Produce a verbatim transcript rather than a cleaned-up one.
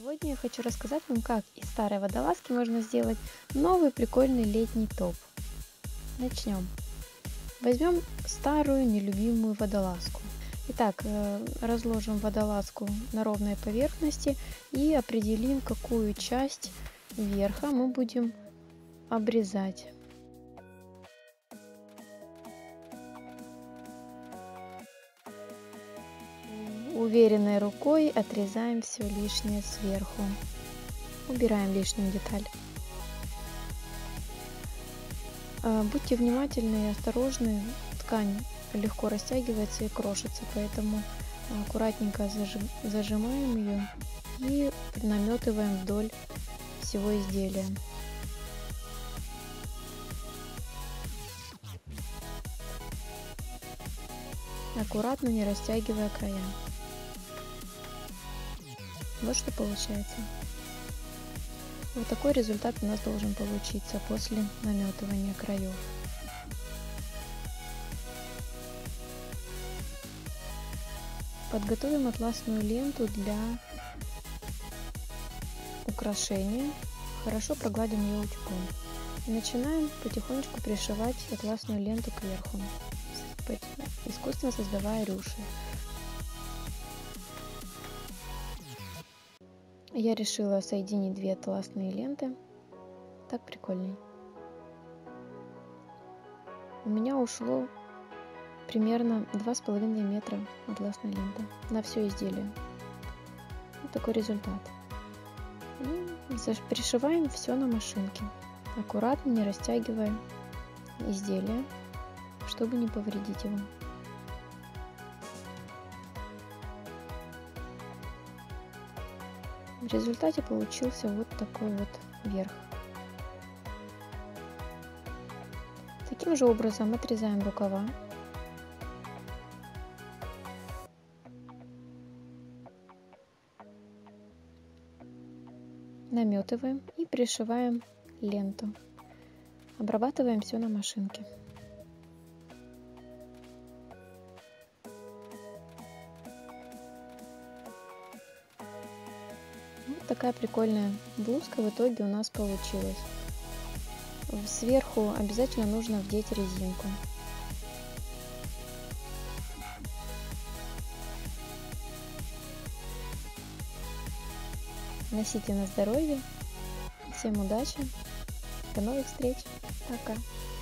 Сегодня я хочу рассказать вам, как из старой водолазки можно сделать новый прикольный летний топ. Начнем. Возьмем старую нелюбимую водолазку. Итак, э, разложим водолазку на ровной поверхности и определим, какую часть верха мы будем обрезать. Уверенной рукой отрезаем все лишнее сверху. Убираем лишнюю деталь. Будьте внимательны и осторожны. Ткань легко растягивается и крошится, поэтому аккуратненько зажимаем ее и наметываем вдоль всего изделия. Аккуратно, не растягивая края. Вот что получается. Вот такой результат у нас должен получиться после наметывания краев. Подготовим атласную ленту для украшения. Хорошо прогладим ее утюгом. И начинаем потихонечку пришивать атласную ленту кверху, искусственно создавая рюши. Я решила соединить две атласные ленты. Так прикольней. У меня ушло примерно два с половиной метра атласной ленты на все изделие. Вот такой результат. И пришиваем все на машинке. Аккуратно, не растягивая изделие, чтобы не повредить его. В результате получился вот такой вот верх. Таким же образом отрезаем рукава. Наметываем и пришиваем ленту. Обрабатываем все на машинке. Вот такая прикольная блузка в итоге у нас получилась. Сверху обязательно нужно вдеть резинку. Носите на здоровье. Всем удачи. До новых встреч. Пока.